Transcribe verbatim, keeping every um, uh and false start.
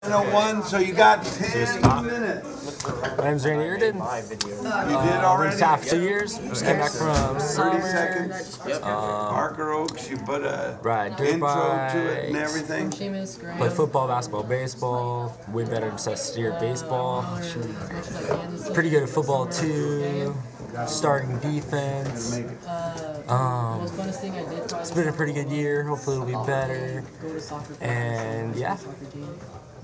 oh one, so you got ten minutes. My name's Randy Herndon. You did Uh, already? been staff two years. Just came back from thirty summer. seconds. Um, Parker Oaks, you put a Ride dirt intro to it and bikes. everything. Play football, basketball, baseball. Way better than steer baseball. Pretty good at football too. Starting defense. Um, it's been a pretty good year. Hopefully it'll be better. And yeah.